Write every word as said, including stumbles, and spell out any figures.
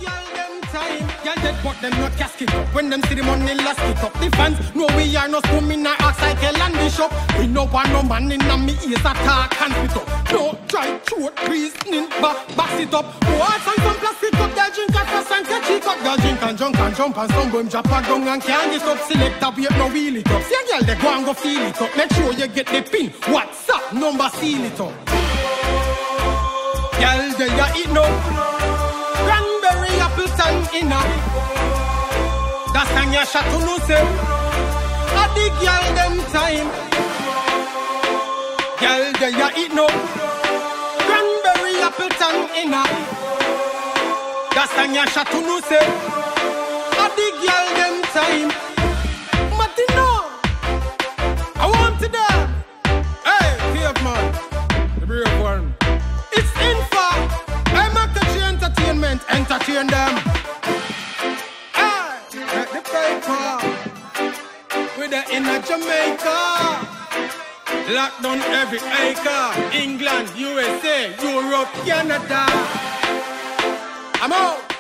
girl them time. Girl dead but them not casket up. When them see the money last it up. The fans know we are not swimming our ass like a land bishop. We no want no man in a me ears attack and spit up. No try throat reasoning back back it up. Watch and some plastic up. Girl drink at first and get cheek up. Girl drink and junk and jump and stumble and drop a down and can't get up. Select a wait no wheel it up. See a girl they go and go feel it up. Make sure you get the pin. What's up? Number seal it up. Girl they ya eat no cranberry apple tongue inna. That's time ya shot to no say. A the girl them time. Girl they ya eat no cranberry apple tongue inna. That's time ya shot to no say. A the girl them time. Martino, I want to die. Hey, cave man, the brave one. It's in for I'm a country entertainment, entertain them. Hey, let the paper with the inner Jamaica. Lock down every acre. England, U S A, Europe, Canada. I'm out.